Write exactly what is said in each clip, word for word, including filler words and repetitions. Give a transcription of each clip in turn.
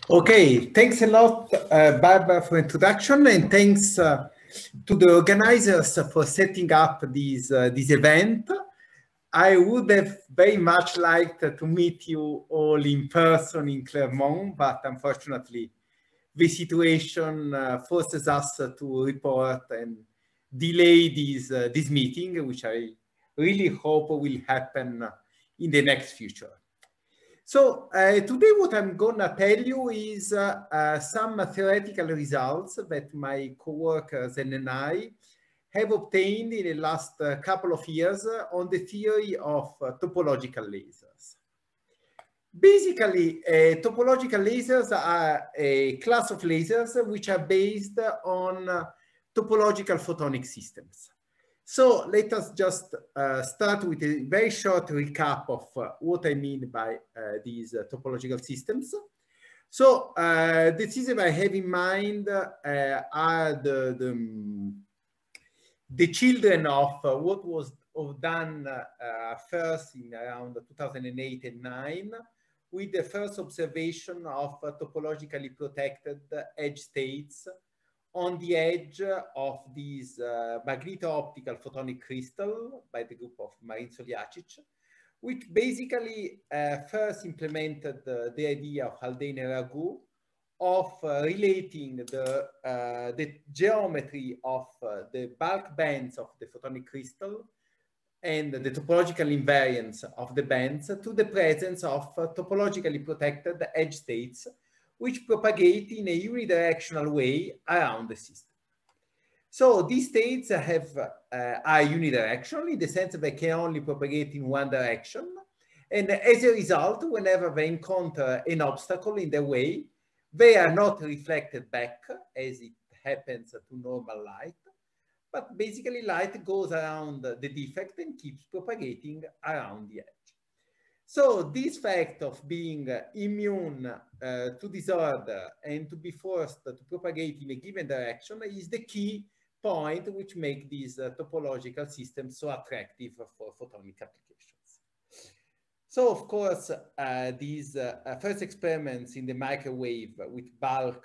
Okay, thanks a lot, uh, Barbara, for introduction, and thanks uh, to the organizers for setting up this, uh, this event. I would have very much liked to meet you all in person in Clermont, but unfortunately, the situation uh, forces us to report and delay this, uh, this meeting, which I really hope will happen in the next future. So uh, today what I'm gonna tell you is uh, uh, some theoretical results that my co-workers and I have obtained in the last uh, couple of years uh, on the theory of uh, topological lasers. Basically, uh, topological lasers are a class of lasers which are based on uh, topological photonic systems. So let us just uh, start with a very short recap of uh, what I mean by uh, these uh, topological systems. So uh, the system I have in mind uh, are the, the, the children of uh, what was done uh, first in around two thousand eight and nine with the first observation of uh, topologically protected edge states on the edge of this uh, magneto-optical photonic crystal by the group of Marin Soljacic, which basically uh, first implemented uh, the idea of Haldane and Ragu of uh, relating the, uh, the geometry of uh, the bulk bands of the photonic crystal and the topological invariance of the bands to the presence of uh, topologically protected edge states which propagate in a unidirectional way around the system. So these states have, uh, are unidirectional in the sense that they can only propagate in one direction. And as a result, whenever they encounter an obstacle in their way, they are not reflected back as it happens to normal light, but basically light goes around the defect and keeps propagating around the edge. So this fact of being uh, immune uh, to disorder and to be forced to propagate in a given direction is the key point which make these uh, topological systems so attractive for photonic applications. So of course, uh, these uh, first experiments in the microwave with bulk,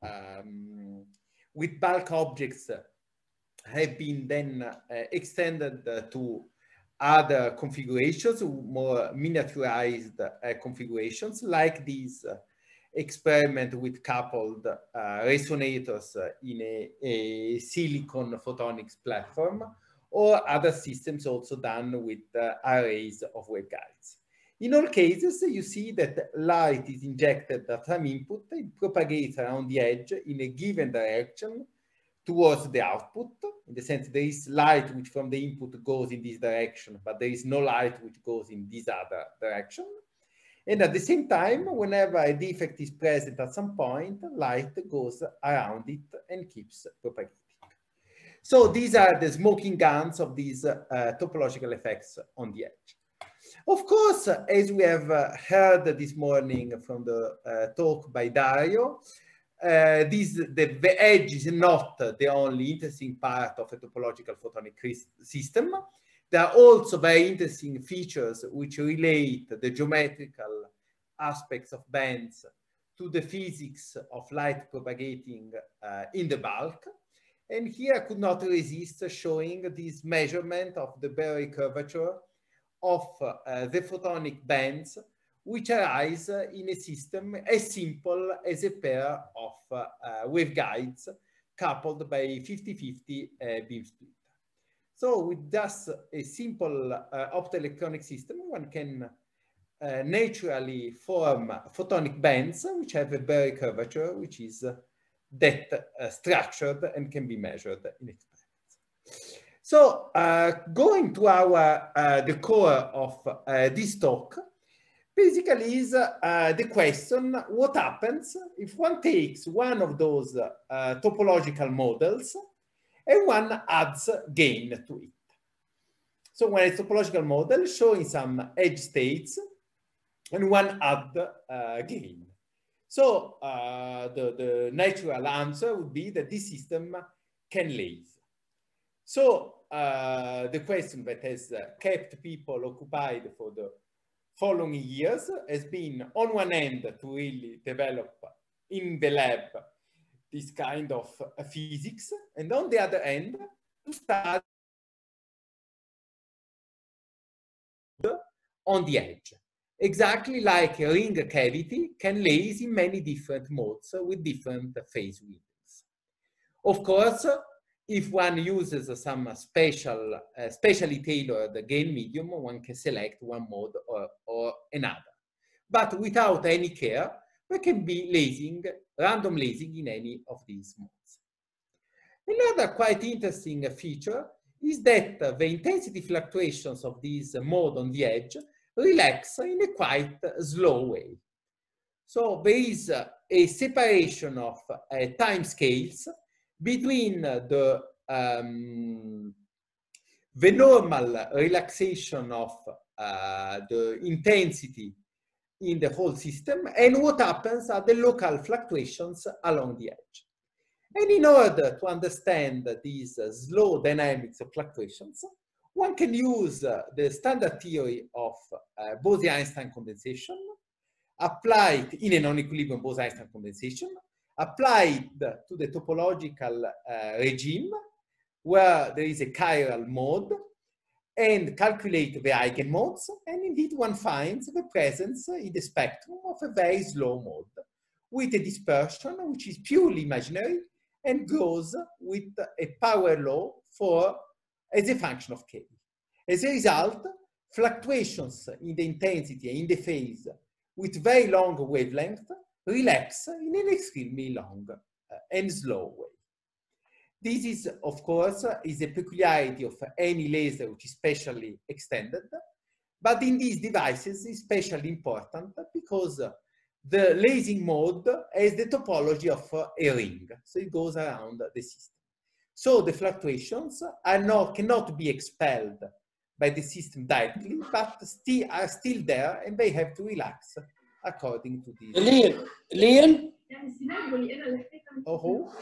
um, with bulk objects have been then uh, extended uh, to other configurations, more miniaturized uh, configurations, like this uh, experiment with coupled uh, resonators uh, in a, a silicon photonics platform, or other systems also done with uh, arrays of waveguides. In all cases, you see that light is injected at some input, it propagates around the edge in a given direction towards the output, in the sense there is light which from the input goes in this direction, but there is no light which goes in this other direction. And at the same time, whenever a defect is present at some point, light goes around it and keeps propagating. So these are the smoking guns of these uh, topological effects on the edge. Of course, as we have uh, heard this morning from the uh, talk by Dario, Uh, this, the, the edge is not the only interesting part of a topological photonic system. There are also very interesting features which relate the geometrical aspects of bands to the physics of light propagating uh, in the bulk. And here I could not resist showing this measurement of the Berry curvature of uh, the photonic bands which arise in a system as simple as a pair of uh, uh, waveguides coupled by fifty fifty uh, beam split. So with just a simple uh, optoelectronic system, one can uh, naturally form photonic bands which have a Berry curvature, which is uh, that uh, structured and can be measured in experiments. So uh, going to our, uh, the core of uh, this talk, basically is uh, the question, what happens if one takes one of those uh, topological models and one adds gain to it. So when a topological model showing some edge states and one add uh, gain. So uh, the, the natural answer would be that this system can laze. So uh, the question that has uh, kept people occupied for the following years has been, on one end, to really develop in the lab this kind of uh, physics, and on the other end, to study on the edge. Exactly like a ring cavity can lace in many different modes with different phase windows. Of course, if one uses some special, uh, specially tailored gain medium, one can select one mode or, or another. But without any care, there can be lasing, random lasing in any of these modes. Another quite interesting feature is that the intensity fluctuations of this mode on the edge relax in a quite slow way. So there is a separation of uh, time scales between the, um, the normal relaxation of uh, the intensity in the whole system and what happens at the local fluctuations along the edge. And in order to understand these uh, slow dynamics of fluctuations, one can use uh, the standard theory of uh, Bose-Einstein condensation, applied in a non-equilibrium Bose-Einstein condensation, applied to the topological uh, regime, where there is a chiral mode, and calculate the eigenmodes, and indeed one finds the presence in the spectrum of a very slow mode, with a dispersion which is purely imaginary, and goes with a power law for as a function of k. As a result, fluctuations in the intensity and in the phase with very long wavelength relax in an extremely long uh, and slow way. This is, of course, is a peculiarity of any laser which is specially extended, but in these devices is especially important because the lasing mode has the topology of a ring, so it goes around the system. So the fluctuations are not, cannot be expelled by the system directly, but still are still there, and they have to relax according to this. Lian, Lian? Oh,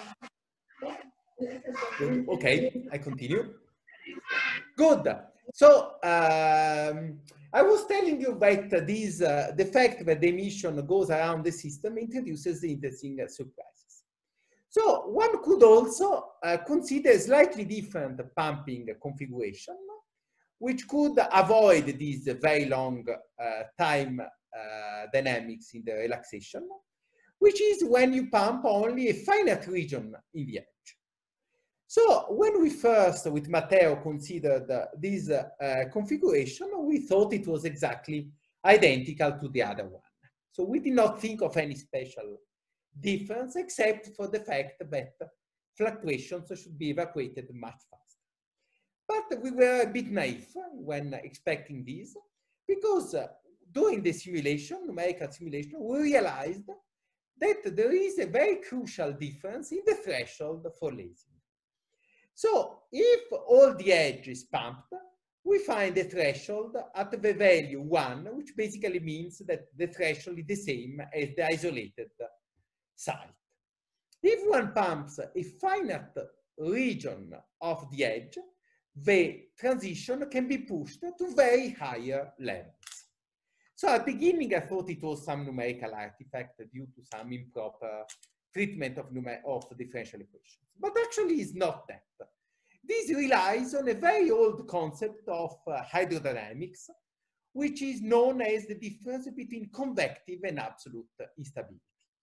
good. Okay, I continue. Good. So um, I was telling you that this, uh, the fact that the emission goes around the system introduces interesting uh, surprises. So one could also uh, consider a slightly different pumping configuration, which could avoid this very long uh, time uh, dynamics in the relaxation, which is when you pump only a finite region in the edge. So when we first, with Matteo, considered uh, this uh, uh, configuration, we thought it was exactly identical to the other one. So we did not think of any special difference, except for the fact that fluctuations should be evacuated much faster. But we were a bit naive when expecting this, because uh, during the simulation, numerical simulation, we realized that there is a very crucial difference in the threshold for lasing. So if all the edge is pumped, we find a threshold at the value one, which basically means that the threshold is the same as the isolated site. If one pumps a finite region of the edge, the transition can be pushed to very higher levels. So at the beginning, I thought it was some numerical artifact due to some improper treatment of, of differential equations. But actually it's not that. This relies on a very old concept of uh, hydrodynamics, which is known as the difference between convective and absolute instability.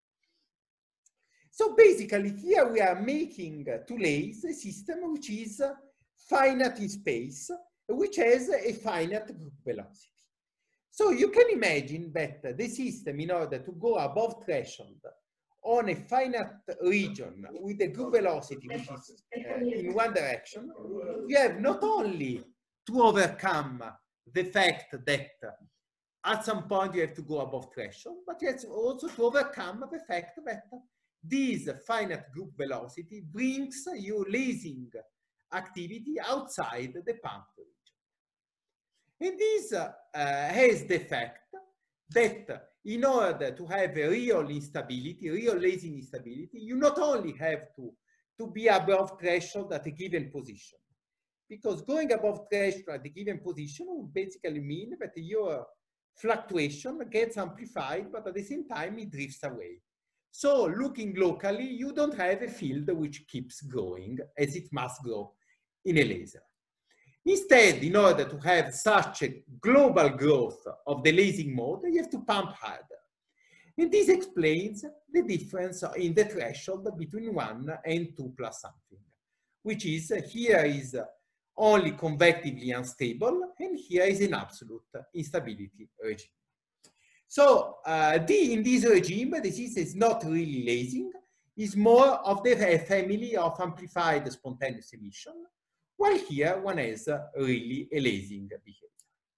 So basically here we are making uh, to lace a system which is uh, finite in space, which has a finite group velocity. So you can imagine that the system, in order to go above threshold on a finite region with a group velocity which is uh, in one direction, you have not only to overcome the fact that at some point you have to go above threshold, but you have also to overcome the fact that this finite group velocity brings your lasing activity outside the pump region. And this uh, uh, has the fact that in order to have a real instability, real lasing instability, you not only have to, to be above threshold at a given position, because going above threshold at a given position would basically mean that your fluctuation gets amplified, but at the same time it drifts away. So looking locally, you don't have a field which keeps growing as it must grow in a laser. Instead, in order to have such a global growth of the lasing mode, you have to pump harder. And this explains the difference in the threshold between one and two plus something, which is here is only convectively unstable, and here is an absolute instability regime. So uh, the, in this regime, the system is not really lasing, it's more of the family of amplified spontaneous emission, while here one has really a lasing behavior.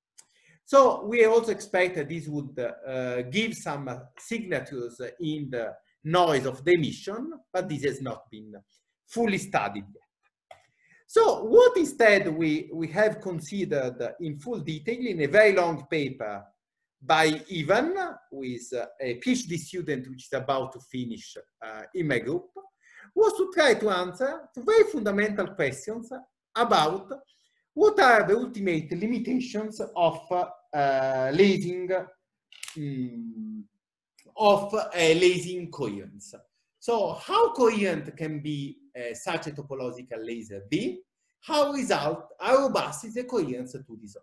So we also expect that this would uh, give some signatures in the noise of the emission, but this has not been fully studied yet. So what instead we, we have considered in full detail in a very long paper by Ivan, who is a PhD student which is about to finish uh, in my group, was to try to answer to very fundamental questions about what are the ultimate limitations of uh, lasing um, of uh, lasing coherence. So how coherent can be uh, such a topological laser be? How result, how robust is the coherence to disorder?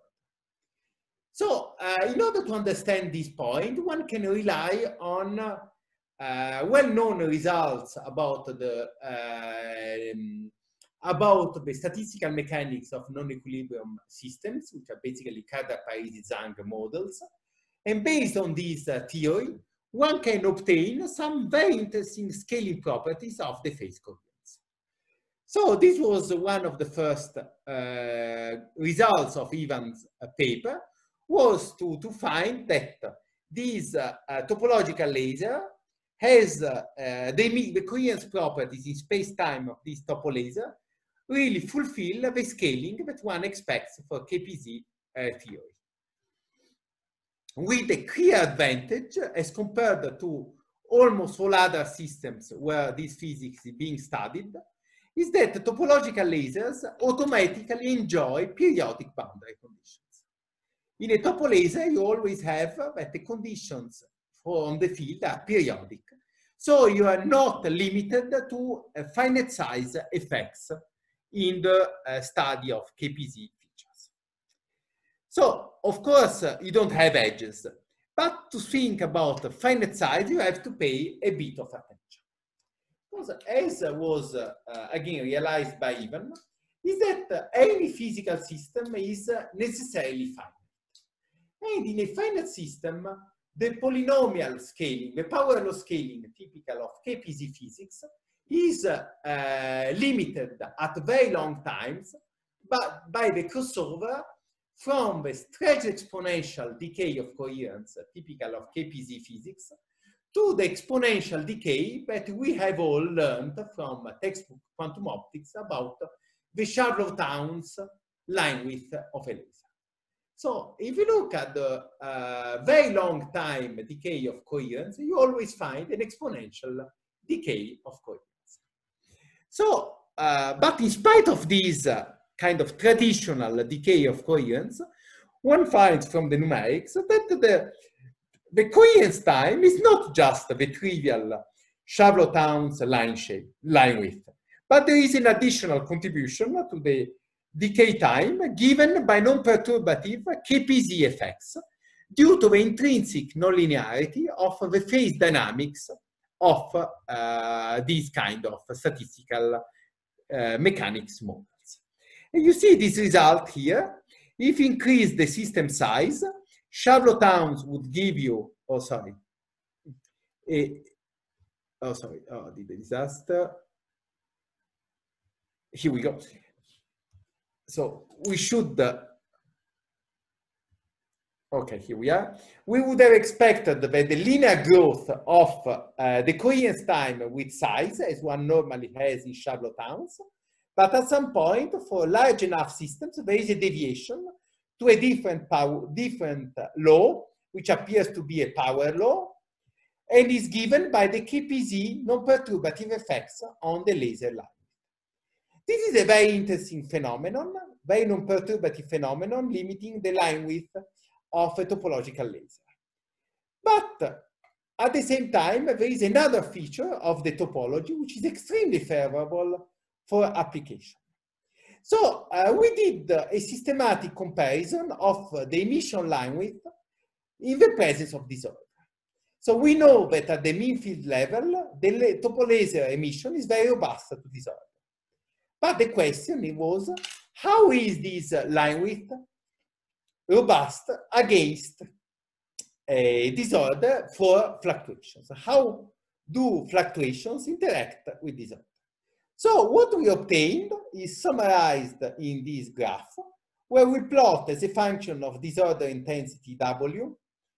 So uh, in order to understand this point, one can rely on uh, well-known results about the uh, um, about the statistical mechanics of non-equilibrium systems, which are basically Kardashev-Parisi-Zhang models. And based on this uh, theory, one can obtain some very interesting scaling properties of the phase coherence. So this was one of the first uh, results of Ivan's uh, paper, was to, to find that this uh, uh, topological laser has uh, uh, the, the coherence properties in space-time of this topolaser really fulfill the scaling that one expects for K P Z uh, theory. With a clear advantage as compared to almost all other systems where this physics is being studied, is that topological lasers automatically enjoy periodic boundary conditions. In a topolaser, you always have that the conditions from the field are periodic. So you are not limited to uh, finite size effects in the uh, study of K P Z features. So, of course, uh, you don't have edges, but to think about finite size, you have to pay a bit of attention. Because as was, uh, uh, again, realized by Ivan, is that uh, any physical system is uh, necessarily finite. And in a finite system, the polynomial scaling, the power law scaling typical of K P Z physics is uh, uh, limited at very long times but by the crossover from the stretch exponential decay of coherence typical of K P Z physics to the exponential decay that we have all learned from textbook quantum optics about the Charlotte-Towns line width of a laser. So if you look at the uh, very long time decay of coherence, you always find an exponential decay of coherence. So, uh, but in spite of this uh, kind of traditional decay of coherence, one finds from the numerics that the, the coherence time is not just the trivial Charlotte-Towns line shape, line width, but there is an additional contribution to the decay time given by non-perturbative K P Z effects due to the intrinsic nonlinearity of the phase dynamics of uh, these kind of statistical uh, mechanics models. And you see this result here. If you increase the system size, Charlotte-Towns would give you, oh sorry, a, oh sorry, oh, the disaster. Here we go. So we should, uh, okay, here we are. We would have expected that the linear growth of uh, the coherence time with size, as one normally has in Charlotte-Towns, but at some point, for large enough systems, there is a deviation to a different power, different law, which appears to be a power law, and is given by the K P Z non-perturbative effects on the laser line. This is a very interesting phenomenon, very non-perturbative phenomenon, limiting the line width of a topological laser. But at the same time, there is another feature of the topology which is extremely favorable for application. So uh, we did uh, a systematic comparison of uh, the emission line width in the presence of disorder. So we know that at the mean field level, the topo laser emission is very robust to disorder. But the question was, how is this uh, line width robust against a disorder for fluctuations? How do fluctuations interact with disorder? So what we obtained is summarized in this graph, where we plot as a function of disorder intensity W,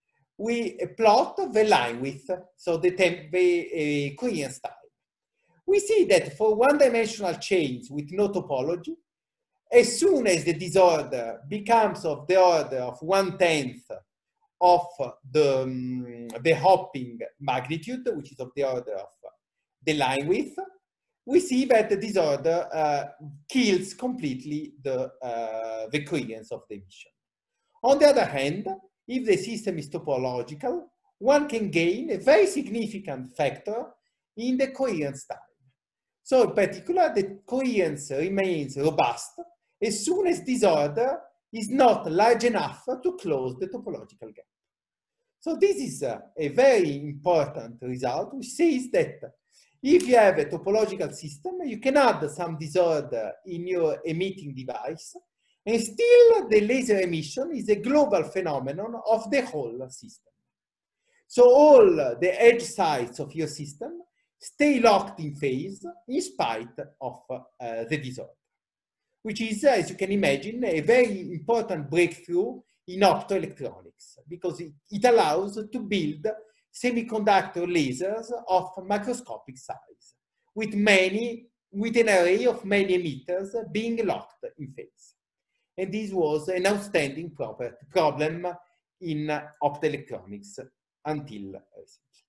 we plot the line width, so the, temp, the uh, coherence time. We see that for one-dimensional chains with no topology, as soon as the disorder becomes of the order of one-tenth of the, um, the hopping magnitude, which is of the order of the line width, we see that the disorder uh, kills completely the, uh, the coherence of the emission. On the other hand, if the system is topological, one can gain a very significant factor in the coherence time. So in particular, the coherence remains robust as soon as disorder is not large enough to close the topological gap. So this is a, a very important result, which says that if you have a topological system, you can add some disorder in your emitting device, and still the laser emission is a global phenomenon of the whole system. So all the edge sites of your system stay locked in phase in spite of uh, the disorder, which is, as you can imagine, a very important breakthrough in optoelectronics, because it, it allows to build semiconductor lasers of macroscopic size, with many, with an array of many emitters being locked in phase. And this was an outstanding proper, problem in optoelectronics until recently.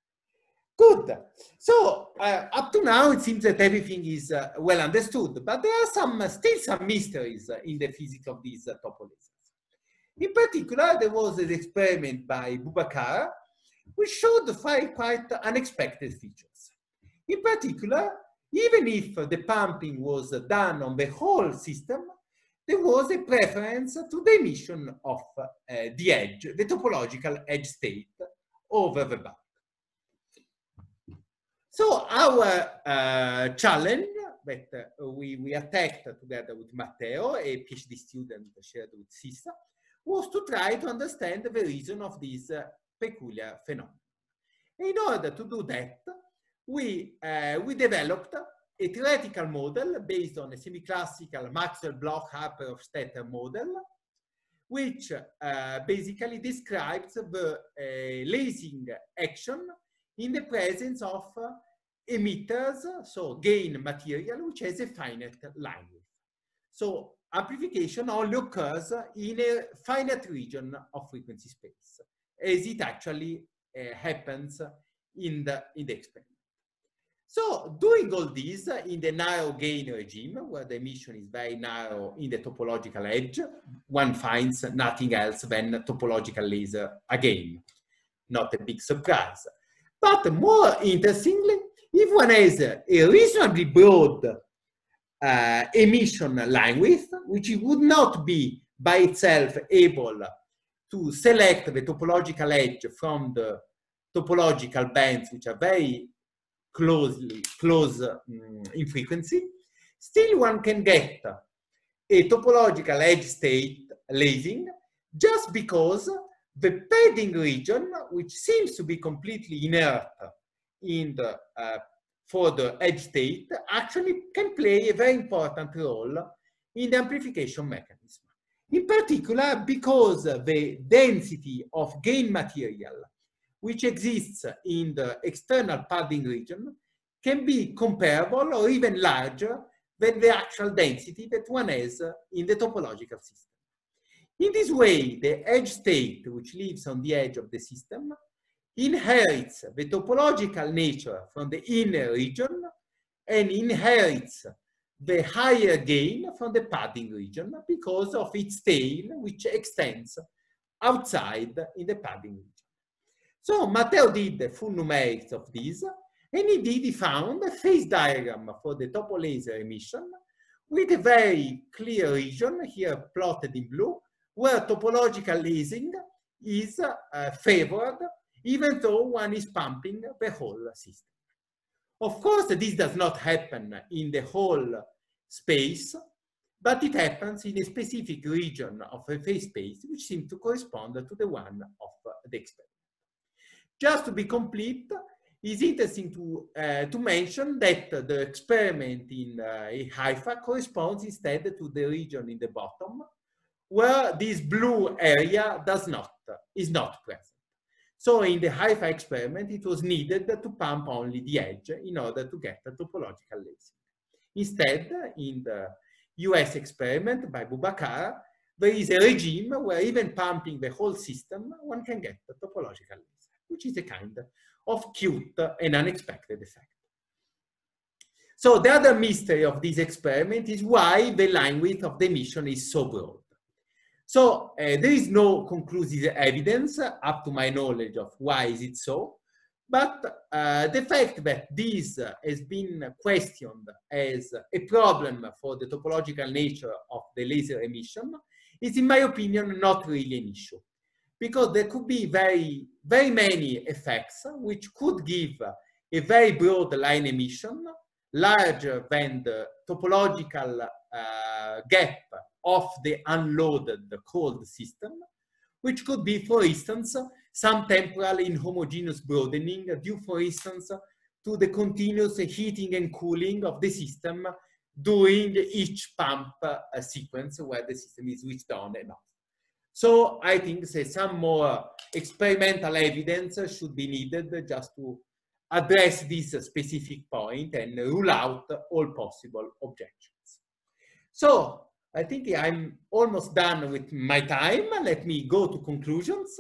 Good. So uh, up to now, it seems that everything is uh, well understood, but there are some uh, still some mysteries uh, in the physics of these uh, topo lasers. In particular, there was an experiment by Boubacar, which showed five quite unexpected features. In particular, even if the pumping was done on the whole system, there was a preference to the emission of uh, the edge, the topological edge state, over the bulk. So our uh, challenge that uh, we, we attacked together with Matteo, a PhD student shared with CISA, was to try to understand the reason of this uh, peculiar phenomenon. In order to do that, we, uh, we developed a theoretical model based on a semi-classical Maxwell-Bloch-Harper-Hofstetter model, which uh, basically describes the uh, lasing action in the presence of uh, emitters, so gain material, which has a finite line width. So amplification only occurs in a finite region of frequency space, as it actually uh, happens in the, in the experiment. So doing all this in the narrow gain regime, where the emission is very narrow in the topological edge, one finds nothing else than topological laser again. Not a big surprise. But more interestingly, if one has a reasonably broad uh, emission line width, which would not be by itself able to select the topological edge from the topological bands, which are very closely close um, in frequency, still one can get a topological edge state lasing just because the padding region, which seems to be completely inert in the, uh, for the edge state, actually can play a very important role in the amplification mechanism. In particular, because the density of gain material which exists in the external padding region can be comparable or even larger than the actual density that one has in the topological system. In this way, the edge state, which lives on the edge of the system, inherits the topological nature from the inner region and inherits the higher gain from the padding region because of its tail, which extends outside in the padding region. So Matteo did the full numerics of this, and indeed he found a phase diagram for the topo laser emission with a very clear region, here plotted in blue, where topological lasing is uh, favored, even though one is pumping the whole system. Of course, this does not happen in the whole space, but it happens in a specific region of a phase space, which seems to correspond to the one of the experiment. Just to be complete, it's interesting to, uh, to mention that the experiment in uh, Haifa corresponds instead to the region in the bottom, where this blue area does not, is not present. So in the Haifa experiment, it was needed to pump only the edge in order to get a topological lasing. Instead, in the U S experiment by Boubacar, there is a regime where even pumping the whole system, one can get a topological laser, which is a kind of cute and unexpected effect. So the other mystery of this experiment is why the line width of the emission is so broad. So uh, there is no conclusive evidence, uh, up to my knowledge, of why is it so, but uh, the fact that this uh, has been questioned as a problem for the topological nature of the laser emission is, in my opinion, not really an issue, because there could be very, very many effects which could give a very broad line emission, larger than the topological uh, gap of the unloaded cold system, which could be, for instance, some temporal inhomogeneous broadening due, for instance, to the continuous heating and cooling of the system during each pump uh, sequence where the system is switched on and off. So I think say, some more experimental evidence should be needed just to address this specific point and rule out all possible objections. So I think I'm almost done with my time. Let me go to conclusions.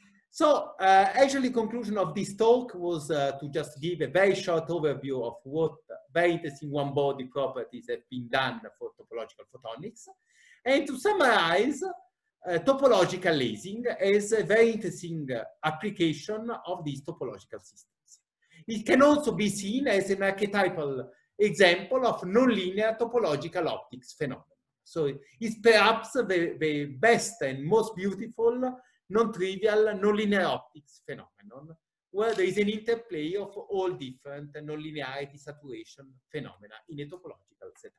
So uh, actually, conclusion of this talk was uh, to just give a very short overview of what very interesting one-body properties have been done for topological photonics, and to summarize uh, topological lasing as a very interesting uh, application of these topological systems. It can also be seen as an archetypal example of nonlinear topological optics phenomenon. So it's perhaps the, the best and most beautiful non-trivial nonlinear optics phenomenon, where there is an interplay of all different nonlinearity saturation phenomena in a topological setup.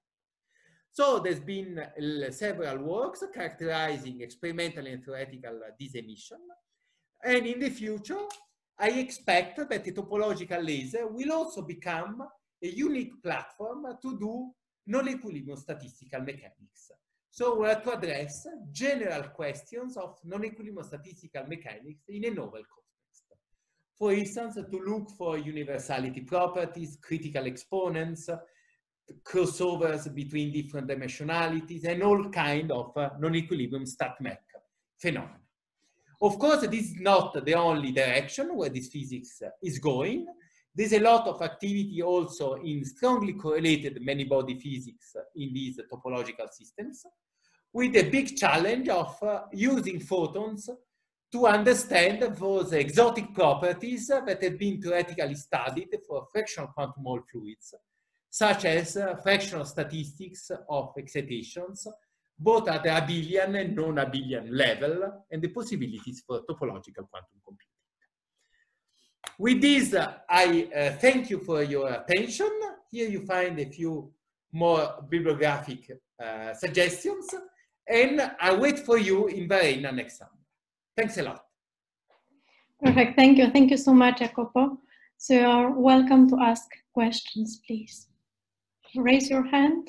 So there's been uh, several works characterizing experimental and theoretical this emission. And in the future, I expect that the topological laser will also become a unique platform to do non-equilibrium statistical mechanics. So we have to address general questions of non-equilibrium statistical mechanics in a novel context. For instance, to look for universality properties, critical exponents, crossovers between different dimensionalities, and all kind of uh, non-equilibrium stat-mech phenomena. Of course, this is not the only direction where this physics is going. There's a lot of activity also in strongly correlated many-body physics in these topological systems, with a big challenge of uh, using photons to understand those exotic properties that have been theoretically studied for fractional quantum Hall fluids, such as uh, fractional statistics of excitations, both at the abelian and non-abelian level, and the possibilities for topological quantum computing. With this, uh, I uh, thank you for your attention. Here you find a few more bibliographic uh, suggestions, and I wait for you in Verena next summer. Thanks a lot. Perfect. Thank you. Thank you so much, Jacopo. So you're welcome to ask questions, please. Raise your hand.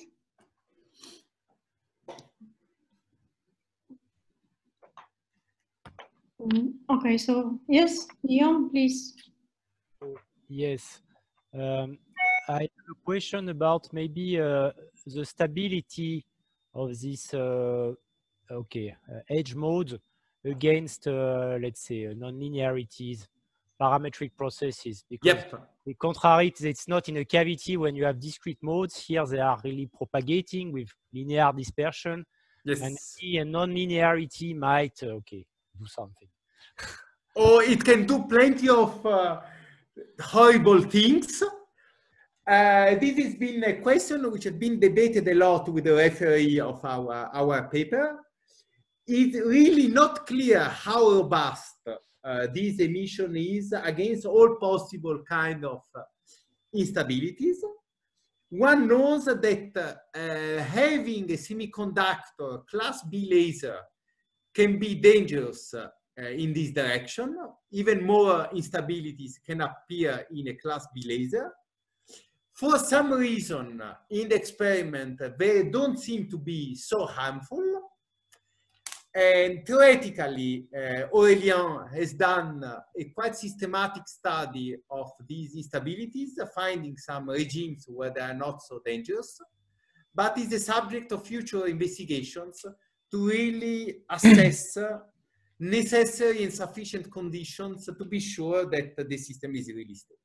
Okay, so yes, Guillaume, please. Yes, um, I have a question about maybe uh, the stability of this uh, okay uh, edge mode against uh, let's say uh, non-linearities, parametric processes, because Yep. the contrary, it's not in a cavity when you have discrete modes. Here they are really propagating with linear dispersion. Yes. And a non-linearity might uh, okay do something. or it can do plenty of uh, horrible things. Uh, this has been a question which has been debated a lot with the referee of our, our paper. It's really not clear how robust uh, this emission is against all possible kind of uh, instabilities. One knows that uh, having a semiconductor class B laser can be dangerous uh, in this direction. Even more instabilities can appear in a class B laser. For some reason, in the experiment, they don't seem to be so harmful. And theoretically, uh, Aurélien has done a quite systematic study of these instabilities, finding some regimes where they are not so dangerous, but is the subject of future investigations to really assess necessary and sufficient conditions to be sure that the system is really stable.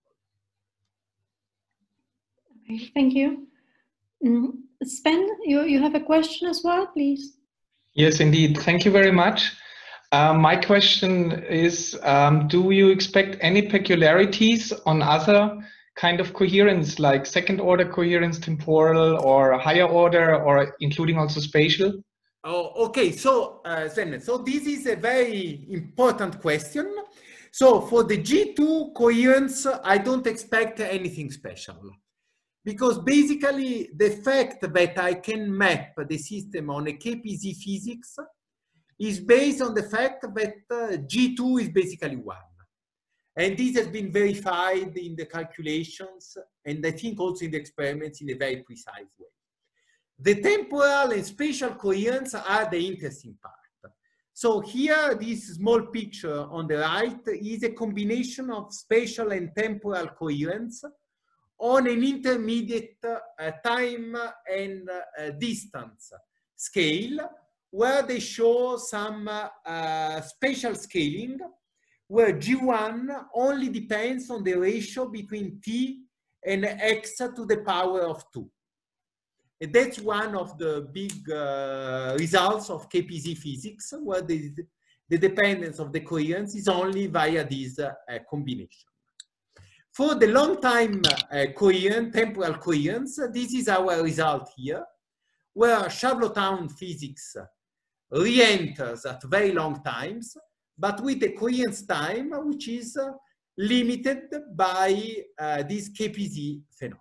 Okay, thank you. Mm, Sven, you, you have a question as well, please. Yes, indeed. Thank you very much. Um, my question is, um, do you expect any peculiarities on other kind of coherence, like second order coherence, temporal, or higher order, or including also spatial? Oh, okay. So, uh, Sven, so this is a very important question. So for the G two coherence, I don't expect anything special. Because basically the fact that I can map the system on a K P Z physics is based on the fact that uh, G two is basically one. And this has been verified in the calculations and I think also in the experiments in a very precise way. The temporal and spatial coherence are the interesting part. So here, this small picture on the right is a combination of spatial and temporal coherence on an intermediate uh, time and uh, distance scale, where they show some uh, uh, spatial scaling, where G one only depends on the ratio between t and x to the power of two. And that's one of the big uh, results of K P Z physics, where the, the dependence of the coherence is only via this uh, combination. For the long time uh, coherent, temporal coherence, this is our result here, where Charlottetown physics re-enters at very long times, but with a coherence time which is uh, limited by uh, this K P Z phenomenon.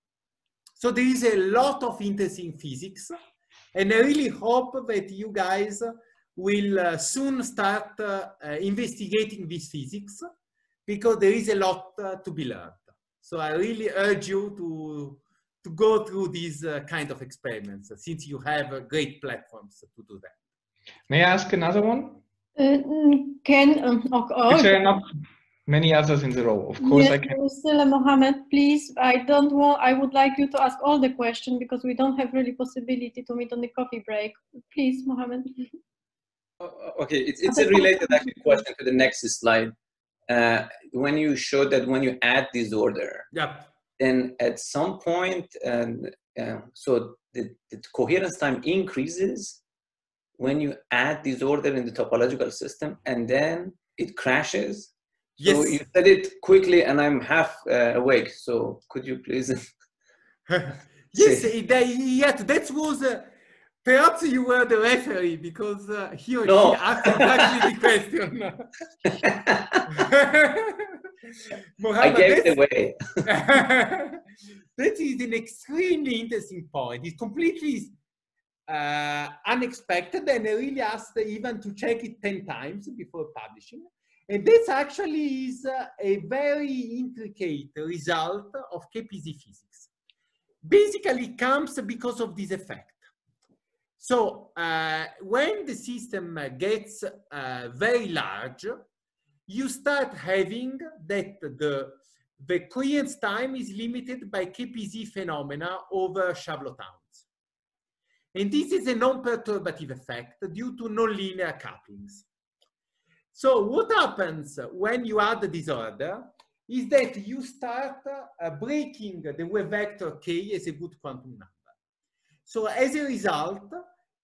So there is a lot of interesting physics, and I really hope that you guys will uh, soon start uh, uh, investigating this physics, because there is a lot uh, to be learned. So I really urge you to, to go through these uh, kind of experiments, since you have uh, great platforms to do that. May I ask another one? Uh, can, um, okay. Is there not many others in the row? Of course, yes, I can. Still, Mohammed, please. I don't want. I would like you to ask all the questions because we don't have really possibility to meet on the coffee break. Please, Mohammed. Okay, it's it's a related actually question to the next slide. Uh, when you showed that when you add disorder, yep. then at some point, um, uh, so the, the coherence time increases when you add disorder in the topological system, and then it crashes. Yes. So you said it quickly, and I'm half uh, awake. So could you please? Yes, it, uh, yet that was. Uh, perhaps you were the referee because uh, he or no. she asked exactly the question. I gave it away. That is an extremely interesting point. It's completely uh, unexpected, and I really asked even to check it ten times before publishing. And this actually is uh, a very intricate result of K P Z physics. Basically, it comes because of this effect. So uh, when the system gets uh, very large, you start having that the, the coherence time is limited by K P Z phenomena over Charlottetown's. And this is a non-perturbative effect due to nonlinear couplings. So what happens when you add the disorder is that you start uh, breaking the wave vector K as a good quantum number. So as a result,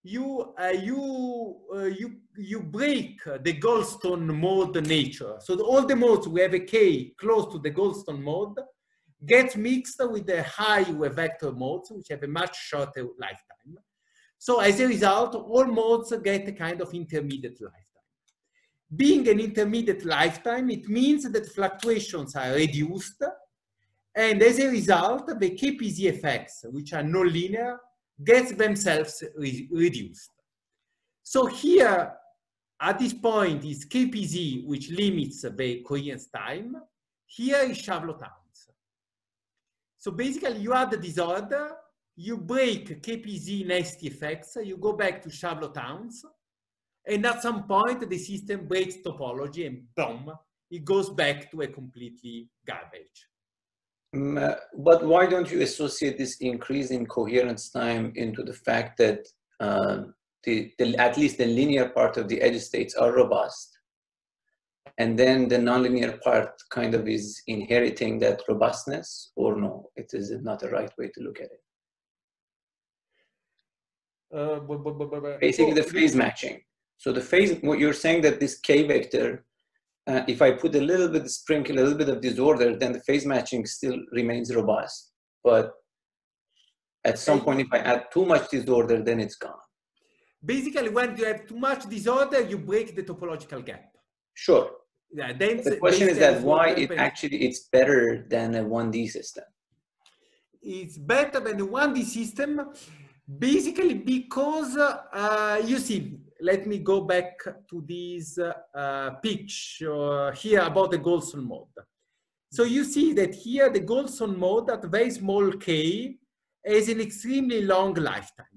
you uh, you uh, you you break the Goldstone mode nature. So the, all the modes we have a k close to the Goldstone mode get mixed with the high wave vector modes, which have a much shorter lifetime. So as a result, all modes get a kind of intermediate lifetime. Being an intermediate lifetime, it means that fluctuations are reduced, and as a result, the K P Z effects, which are nonlinear, get themselves re reduced. So here, at this point, is K P Z, which limits the coherence time. Here is Charlotte-Towns. So basically, you add the disorder, you break K P Z nasty effects, you go back to Charlotte-Towns, and at some point, the system breaks topology, and boom, it goes back to a completely garbage. Um, uh, but why don't you associate this increase in coherence time into the fact that uh, the, the, at least the linear part of the edge states are robust, and then the nonlinear part kind of is inheriting that robustness, or no? It is not the right way to look at it. Uh, but, but, but, but, Basically, oh, the phase matching. So the phase, what you're saying that this K vector, uh, if I put a little bit, sprinkle a little bit of disorder, then the phase matching still remains robust. But at some point, if I add too much disorder, then it's gone. Basically, when you have too much disorder, you break the topological gap. Sure. Yeah, then The question is that why it actually it's better than a one D system. It's better than a one D system, basically because uh, you see. Let me go back to this uh, picture here about the Goldstone mode. So you see that here the Goldstone mode at very small k has an extremely long lifetime.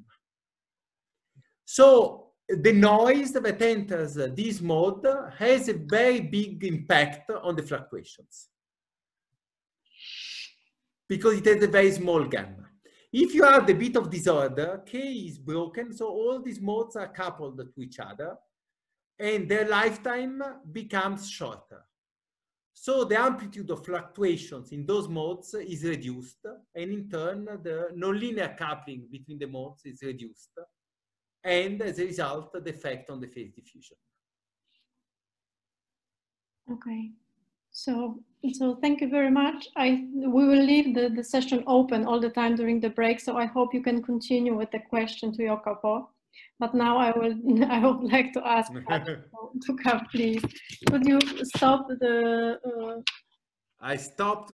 So the noise that enters this mode has a very big impact on the fluctuations because it has a very small gamma. If you add a bit of disorder, K is broken, so all these modes are coupled to each other, and their lifetime becomes shorter. So the amplitude of fluctuations in those modes is reduced, and in turn, the nonlinear coupling between the modes is reduced, and as a result, the effect on the phase diffusion. Okay. So, so thank you very much. I, we will leave the, the session open all the time during the break, so I hope you can continue with the question to Jacopo. But now I will, I would like to ask to come, please. Could you stop the... Uh... I stopped.